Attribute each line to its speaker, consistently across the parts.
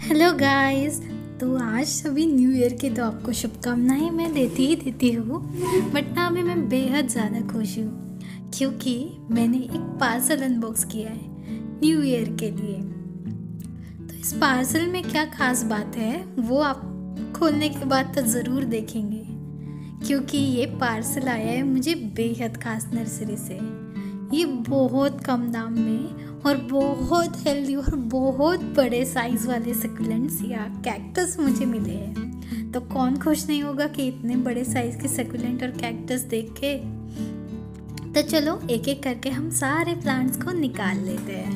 Speaker 1: Hello guys. तो आज सभी न्यू ईयर की तो आपको शुभकामनाएं मैं देती हूँ। बट ना अभी मैं बेहद ज़्यादा खुश हूँ क्योंकि मैंने एक पार्सल अनबॉक्स किया है न्यू ईयर के लिए। तो इस पार्सल में क्या खास बात है वो आप खोलने के बाद तो ज़रूर देखेंगे, क्योंकि ये पार्सल आया है मुझे बेहद खास नर्सरी से। ये बहुत कम दाम में और बहुत हेल्दी और बहुत बड़े साइज वाले सकुलेंट्स या कैक्टस मुझे मिले हैं। तो कौन खुश नहीं होगा कि इतने बड़े साइज के सकुलेंट और कैक्टस देख के। तो चलो एक एक करके हम सारे प्लांट्स को निकाल लेते हैं।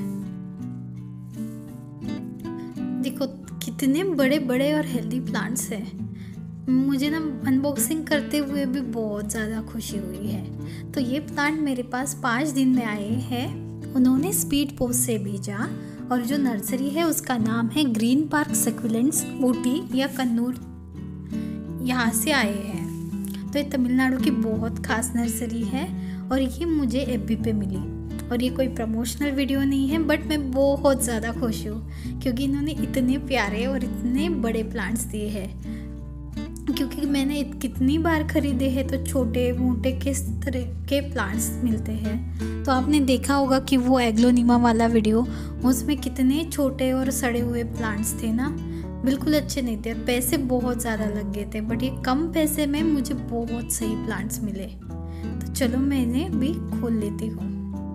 Speaker 1: देखो कितने बड़े बड़े और हेल्दी प्लांट्स हैं। मुझे ना अनबॉक्सिंग करते हुए भी बहुत ज़्यादा खुशी हुई है। तो ये प्लांट मेरे पास 5 दिन में आए हैं। उन्होंने स्पीड पोस्ट से भेजा और जो नर्सरी है उसका नाम है ग्रीन पार्क सकुलेंट्स ऊटी या कन्नूर, यहाँ से आए हैं। तो ये तमिलनाडु की बहुत खास नर्सरी है और ये मुझे एफबी पे मिली। और ये कोई प्रमोशनल वीडियो नहीं है, बट मैं बहुत ज़्यादा खुश हूँ क्योंकि इन्होंने इतने प्यारे और इतने बड़े प्लांट्स दिए हैं। क्योंकि मैंने कितनी बार खरीदे हैं तो छोटे मोटे किस तरह के प्लांट्स मिलते हैं। तो आपने देखा होगा कि वो एग्लोनिमा वाला वीडियो, उसमें कितने छोटे और सड़े हुए प्लांट्स थे ना, बिल्कुल अच्छे नहीं थे, पैसे बहुत ज़्यादा लग गए थे। बट ये कम पैसे में मुझे बहुत सही प्लांट्स मिले। तो चलो मैं इन्हें भी खोल लेती हूँ।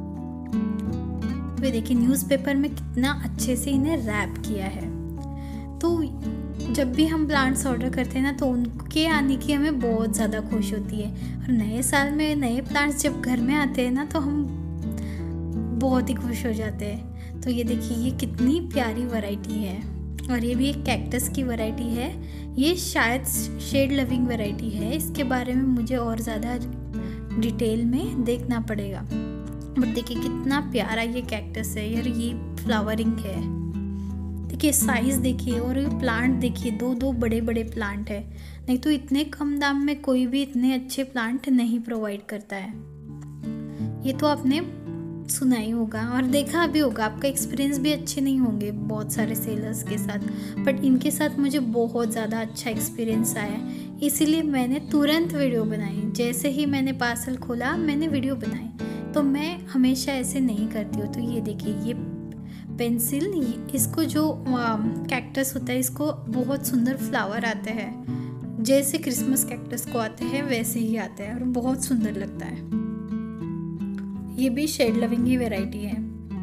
Speaker 1: तो देखिए न्यूज़पेपर में कितना अच्छे से इन्हें रैप किया है। तो जब भी हम प्लांट्स ऑर्डर करते हैं ना तो उनके आने की हमें बहुत ज़्यादा खुश होती है। और नए साल में नए प्लांट्स जब घर में आते हैं ना तो हम बहुत ही खुश हो जाते हैं। तो ये देखिए ये कितनी प्यारी वैरायटी है और ये भी एक कैक्टस की वैरायटी है। ये शायद शेड लविंग वैरायटी है, इसके बारे में मुझे और ज़्यादा डिटेल में देखना पड़ेगा। बट देखिए कितना प्यारा ये कैक्टस है यार, ये फ्लावरिंग है। देखिए साइज देखिए और ये प्लांट देखिए, दो बड़े बड़े प्लांट है। नहीं तो इतने कम दाम में कोई भी इतने अच्छे प्लांट नहीं प्रोवाइड करता है। ये तो आपने सुना ही होगा और देखा भी होगा, आपका एक्सपीरियंस भी अच्छे नहीं होंगे बहुत सारे सेलर्स के साथ, बट इनके साथ मुझे बहुत ज़्यादा अच्छा एक्सपीरियंस आया। इसीलिए मैंने तुरंत वीडियो बनाई। जैसे ही मैंने पार्सल खोला मैंने वीडियो बनाई। तो मैं हमेशा ऐसे नहीं करती हूँ। तो ये देखिए ये पेंसिल, इसको जो कैक्टस होता है इसको बहुत सुंदर फ्लावर आते हैं, जैसे क्रिसमस कैक्टस को आते हैं वैसे ही आते हैं और बहुत सुंदर लगता है। ये भी शेड लविंग ही वैरायटी है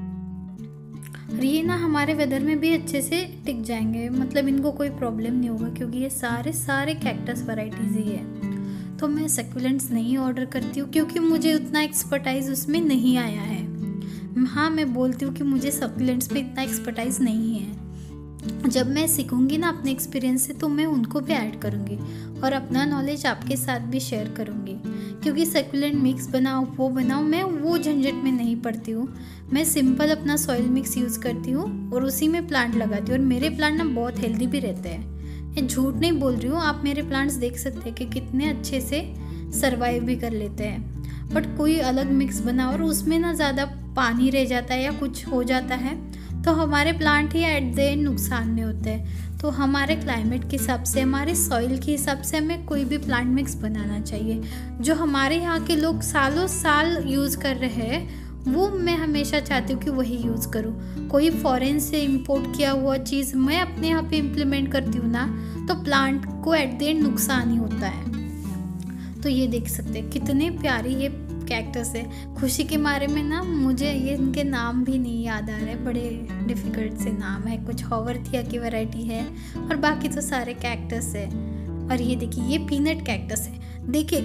Speaker 1: और ये ना हमारे वेदर में भी अच्छे से टिक जाएंगे, मतलब इनको कोई प्रॉब्लम नहीं होगा क्योंकि ये सारे कैक्टस वैरायटीज ही है। तो मैं सकुलेंट्स नहीं ऑर्डर करती हूँ क्योंकि मुझे उतना एक्सपर्टाइज उसमें नहीं आया है। हाँ मैं बोलती हूँ कि मुझे सप्लीमेंट्स पे इतना एक्सपर्टाइज नहीं है। जब मैं सीखूंगी ना अपने एक्सपीरियंस से तो मैं उनको भी ऐड करूँगी और अपना नॉलेज आपके साथ भी शेयर करूँगी। क्योंकि सकुलेंट मिक्स बनाओ वो बनाओ, मैं वो झंझट में नहीं पड़ती हूँ। मैं सिंपल अपना सॉइल मिक्स यूज़ करती हूँ और उसी में प्लांट लगाती हूँ और मेरे प्लांट ना बहुत हेल्दी भी रहते हैं। ये झूठ नहीं बोल रही हूँ, आप मेरे प्लांट्स देख सकते हैं कि कितने अच्छे से सर्वाइव भी कर लेते हैं। बट कोई अलग मिक्स बना और उसमें ना ज़्यादा पानी रह जाता है या कुछ हो जाता है तो हमारे प्लांट ही एट द एंड नुकसान में होते हैं। तो हमारे क्लाइमेट के हिसाब से, हमारे सॉइल के हिसाब से हमें कोई भी प्लांट मिक्स बनाना चाहिए। जो हमारे यहाँ के लोग सालों साल यूज़ कर रहे हैं वो मैं हमेशा चाहती हूँ कि वही यूज़ करूँ। कोई फॉरेन से इंपोर्ट किया हुआ चीज़ मैं अपने यहाँ पे इम्प्लीमेंट करती हूँ ना तो प्लांट को एट द एंड नुकसान ही होता है। तो ये देख सकते हैं कितने प्यारी ये कैक्टस है। खुशी के मारे में ना मुझे ये इनके नाम भी नहीं याद आ रहे, बड़े डिफ़िकल्ट से नाम है। कुछ हॉवर्थिया की वैरायटी है और बाकी तो सारे कैक्टस है। और ये देखिए ये पीनट कैक्टस है। देखिए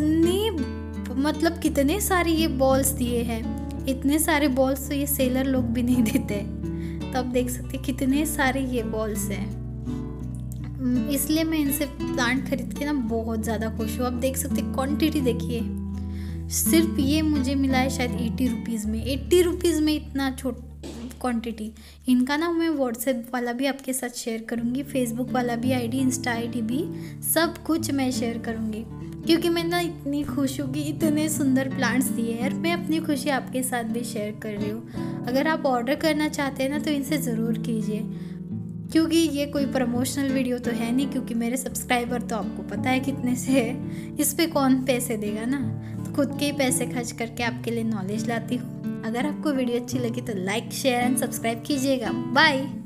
Speaker 1: कितने सारे ये बॉल्स दिए हैं। इतने सारे बॉल्स तो ये सेलर लोग भी नहीं देते। तो आप देख सकते हैं कितने सारे ये बॉल्स हैं। इसलिए मैं इनसे प्लांट खरीद के ना बहुत ज़्यादा खुश हूँ। आप देख सकते हैं क्वांटिटी देखिए, सिर्फ ये मुझे मिला है शायद 80 रुपीज़ में। 80 रुपीज़ में इतना क्वांटिटी। इनका ना मैं व्हाट्सएप वाला भी आपके साथ शेयर करूँगी, फेसबुक वाला भी आईडी, इंस्टा आईडी भी, सब कुछ मैं शेयर करूँगी। क्योंकि मैं ना इतनी खुश हूँ कि इतने सुंदर प्लांट्स दिए हैं और मैं अपनी खुशी आपके साथ भी शेयर कर रही हूँ। अगर आप ऑर्डर करना चाहते हैं ना तो इनसे ज़रूर कीजिए। क्योंकि ये कोई प्रमोशनल वीडियो तो है नहीं, क्योंकि मेरे सब्सक्राइबर तो आपको पता है कितने से है, इस पे कौन पैसे देगा ना। तो खुद के ही पैसे खर्च करके आपके लिए नॉलेज लाती हूँ। अगर आपको वीडियो अच्छी लगी तो लाइक, शेयर एंड सब्सक्राइब कीजिएगा। बाय।